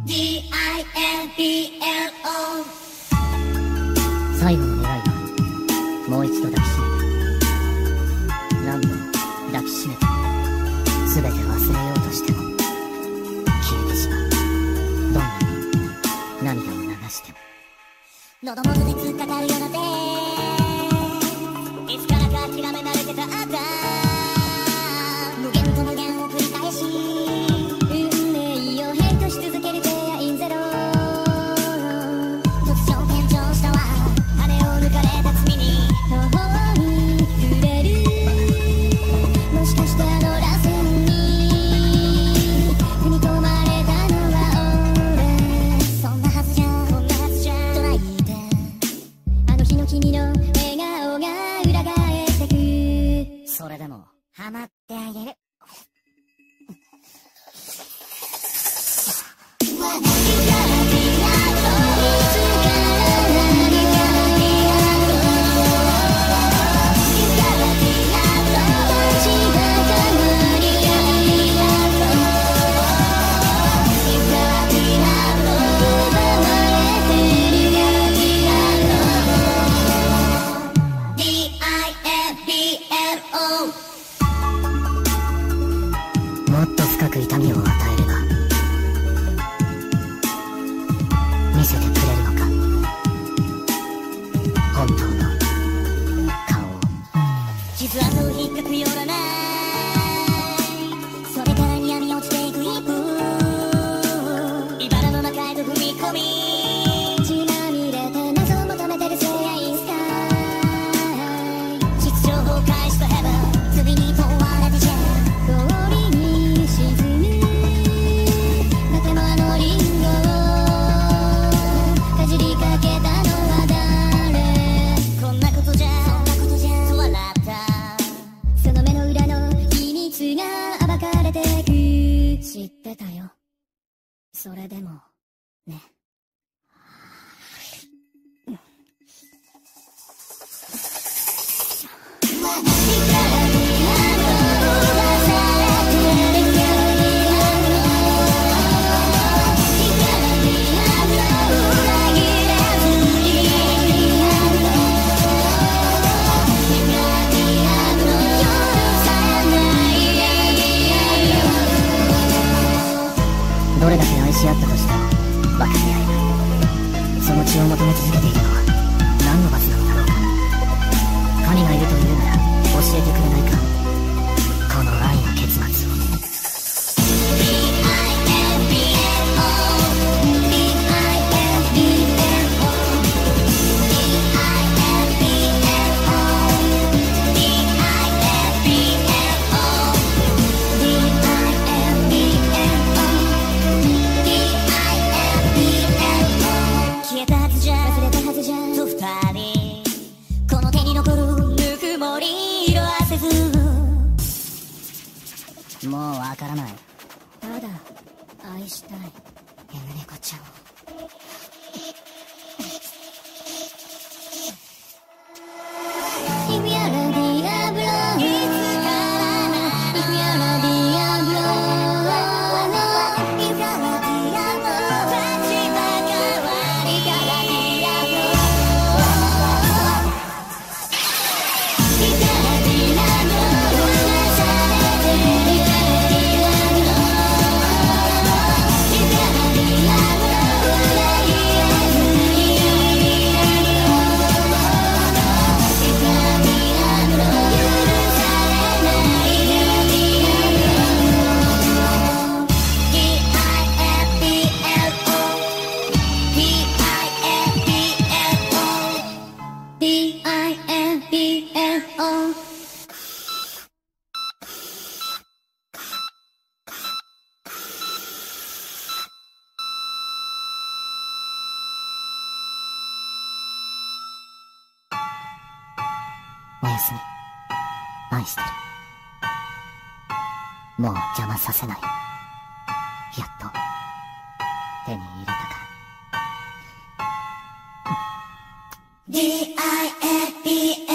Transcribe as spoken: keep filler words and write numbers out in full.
ディーアイエヌビーエルオー最後の願いはもう一度抱きしめて何度抱きしめて全て忘れようとしても消えてしまう。どんなに涙を流しても喉元で突っかかるような手いつからか諦め慣れてたあった無限と無限を繰り返し運命をヘイトし続ける手やインゼロ突如転調したわ羽を抜かれた罪に途方に暮れるもしかしてあの螺旋に踏み込まれたのは俺そんなはずじゃこんなはずじゃと泣いてあの日の君の笑顔が裏返ってくそれでもハマってあげるもっと深く痛みを与えれば見せてくれるのか本当の顔を。 傷跡を引っかくようなないそれからに闇落ちていく一歩茨の中へと踏み込み血まみれて謎を求めてるセイヤインスカイ秩序崩壊したヘブン罪に問われてジェン氷に沈むだけもあのリンゴをかじりかけたのは誰こんなことじゃそんなことじゃと笑ったその目の裏の秘密が暴かれてく知ってたよそれでもねどれだけ愛し合ったとしても分かり合えないその血を求め続けているのは何の罰なのだろうか。神がいるというなら教えてくれないかこの愛の結末を。 消えたはずじゃ忘れたはずじゃと二人この手に残るぬくもり色あせずもうわからない。 ただ愛したい エヌ 猫ちゃんをIf you're a Diablo いつからな If you're a Diablo If you're a Diablo 立場変わりから Diablo If you're a Diablo 離されて If you're a Diablo If you're a Diablo 裏切らずに If you're a Diablo 許されない Diablo D I N B L O おやすみ。愛してる。もう邪魔させない。やっと手に入れたから。 ディーアイエヌビーエルオー